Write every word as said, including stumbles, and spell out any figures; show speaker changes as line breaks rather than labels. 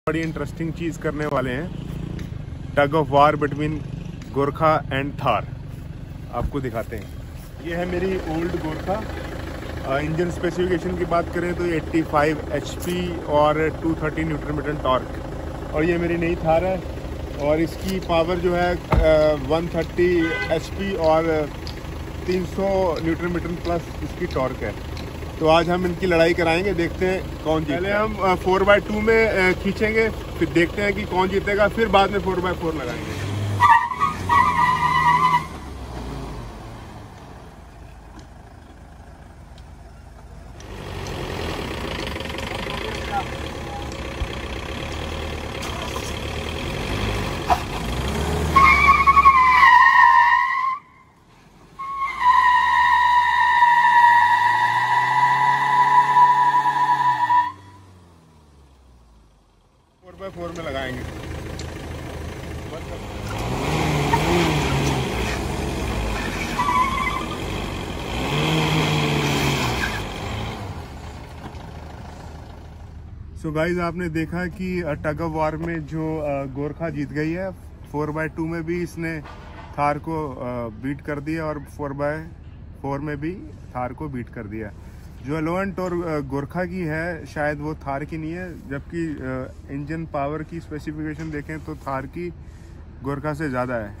बड़ी इंटरेस्टिंग चीज़ करने वाले हैं, tug of war between Gorkha and Thar. आपको दिखाते हैं। ये है मेरी ओल्ड गोरखा। इंजन स्पेसिफिकेशन की बात करें तो पचासी एचपी और दो सौ तीस न्यूटन मीटर टॉर्क। और ये मेरी नई थार है और इसकी पावर जो है एक सौ तीस एचपी और तीन सौ न्यूटन मीटर प्लस इसकी टॉर्क है। तो आज हम इनकी लड़ाई कराएंगे, देखते हैं कौन जीतेगा। पहले हम फोर बाई टू में खींचेंगे, फिर देखते हैं कि कौन जीतेगा, फिर बाद में फोर बाई फोर लगाएंगे। फोर बाई फोर में लगाएंगे। सो so गाइज, आपने देखा कि टग ऑफ वार में जो गोरखा जीत गई है। फोर बाई टू में भी इसने थार को बीट कर दिया और फोर बाई फोर में भी थार को बीट कर दिया। जो एलोवेंट और गोरखा की है शायद वो थार की नहीं है, जबकि इंजन पावर की स्पेसिफिकेशन देखें तो थार की गोरखा से ज़्यादा है।